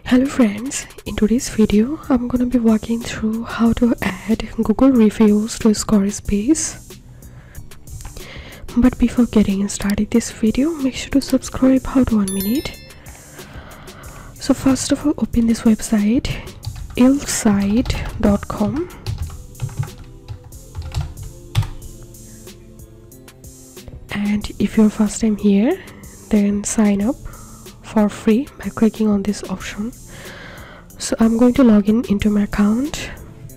Hello friends, in today's video I'm gonna be walking through how to add Google reviews to Squarespace. But before getting started this video, make sure to subscribe. How to 1 minute. So first of all, open this website elfsight.com, and if you're first time here, then sign up for free by clicking on this option. So I'm going to log in into my account.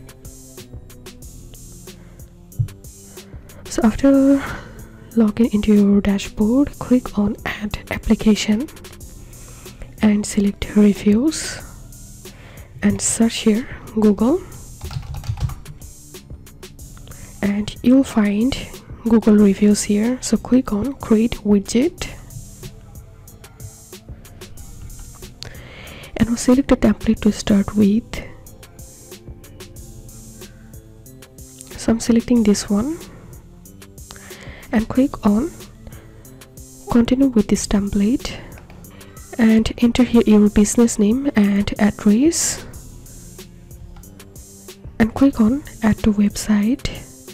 So after logging into your dashboard, click on add application and select reviews and search here Google, and you'll find Google reviews here. So click on create widget and we'll select a template to start with. So I'm selecting this one and click on continue with this template and enter here your business name and address and click on add to website.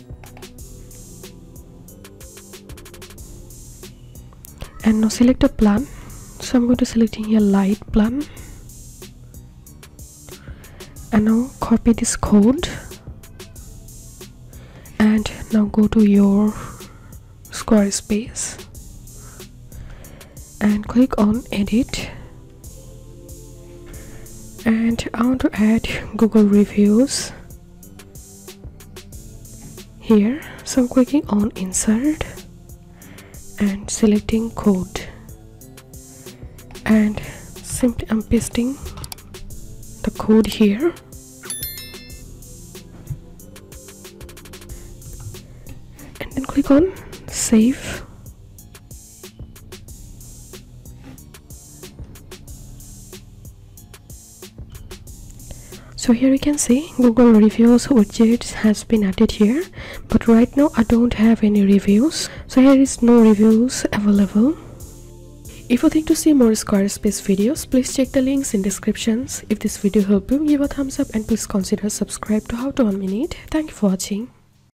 And now select a plan. So I'm going to select here light plan. And now copy this code and now go to your Squarespace and click on edit, and I want to add Google reviews here. So I'm clicking on insert and selecting code, and simply I'm pasting the code here. And then click on save. So here you can see Google reviews widget has been added here, but right now I don't have any reviews, so here is no reviews available. If you think to see more Squarespace videos, please check the links in descriptions. If this video helped you, give a thumbs up and please consider subscribe to How to 1 Minute. Thank you for watching.